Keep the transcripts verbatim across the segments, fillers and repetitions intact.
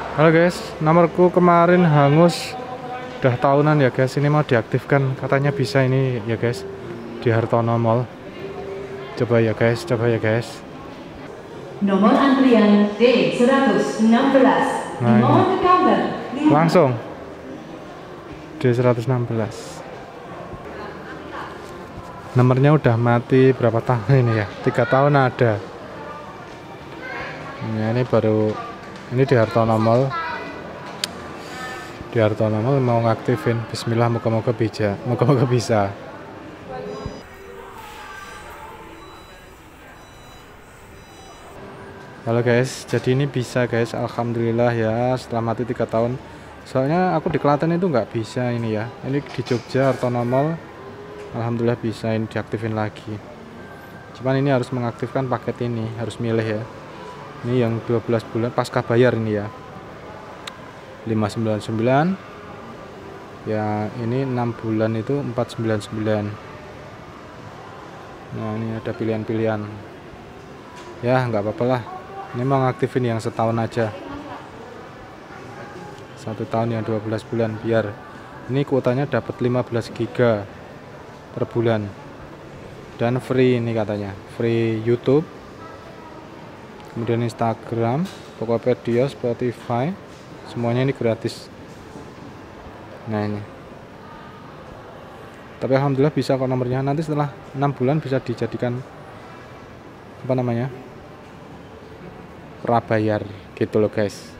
Halo guys, nomorku kemarin hangus. Udah tahunan ya guys, ini mau diaktifkan. Katanya bisa ini ya guys, di Hartono Mall. Coba ya guys, coba ya guys. Nomor antrian D seratus enam belas. Nah, Dimohon ke counter. langsung D seratus enam belas. Nomornya udah mati berapa tahun ini ya? Tiga tahun ada. Nah, ini baru ini di Hartono Mall. Di Hartono Mall mau ngaktifin. Bismillah, moga-moga bisa. Moga-moga bisa. Halo guys, jadi ini bisa guys, alhamdulillah ya, setelah mati tiga tahun. Soalnya aku di Klaten itu nggak bisa ini ya. Ini di Jogja Hartono Mall, alhamdulillah bisa ini diaktifin lagi. Cuman ini harus mengaktifkan paket ini, harus milih ya. Ini yang dua belas bulan pasca bayar ini ya, lima ratus sembilan puluh sembilan. Ya ini enam bulan itu empat ratus sembilan puluh sembilan. Nah ini ada pilihan-pilihan. Ya nggak apa-apa lah. Ini mau ngaktifin yang setahun aja. Satu tahun yang dua belas bulan, biar ini kuotanya dapat lima belas giga per bulan. Dan free ini katanya, free YouTube, kemudian Instagram, Tokopedia, Spotify, semuanya ini gratis. Nah ini, tapi alhamdulillah bisa kok nomornya. Nanti setelah enam bulan bisa dijadikan apa namanya, prabayar gitu loh guys.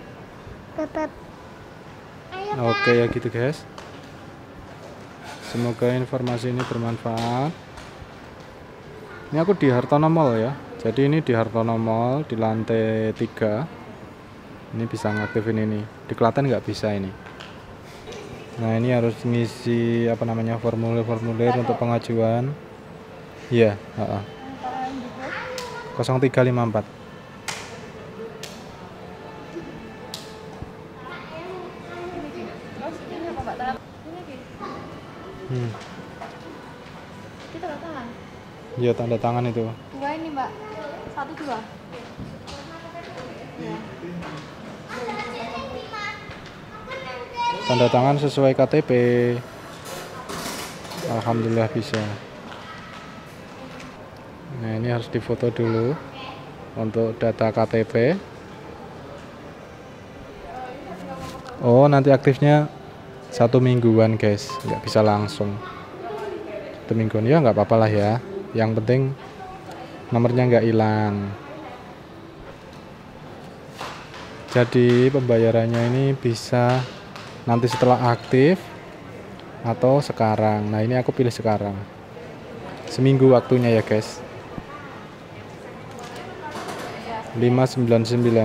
Oke ya gitu guys, semoga informasi ini bermanfaat. Ini aku di Hartono Mall ya. Jadi ini di Hartono Mall di lantai tiga. Ini bisa ngaktifin ini. Di Klaten nggak bisa ini. Nah ini harus ngisi apa namanya, formulir-formulir untuk pengajuan. Iya, yeah, nol tiga lima empat. Hmm. Kita tanda tangan. Iya, tanda tangan itu. Enggak ini mbak, satu dua. Ya. Tanda tangan sesuai K T P. Alhamdulillah bisa. Nah ini harus difoto dulu untuk data K T P. Oh nanti aktifnya satu mingguan guys, nggak bisa langsung. Satu mingguan ya nggak apa-apa lah ya. Yang penting nomornya nggak hilang. Jadi pembayarannya ini bisa nanti setelah aktif atau sekarang. Nah ini aku pilih sekarang. Seminggu waktunya ya guys. lima ratus sembilan puluh sembilan.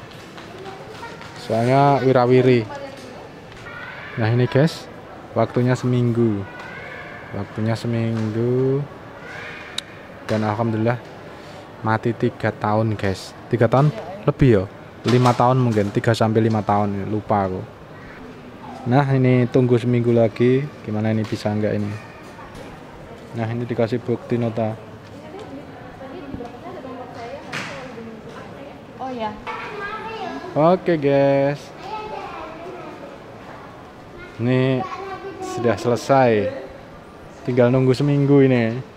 Soalnya wirawiri. Nah ini guys, waktunya seminggu. Waktunya seminggu. Dan alhamdulillah mati tiga tahun guys. Tiga tahun lebih ya. Lima tahun mungkin, tiga sampai lima tahun, lupa aku. Nah ini tunggu seminggu lagi. Gimana ini bisa enggak ini? Nah ini dikasih bukti nota. Oh ya. Oke guys, ini sudah selesai. Tinggal nunggu seminggu ini.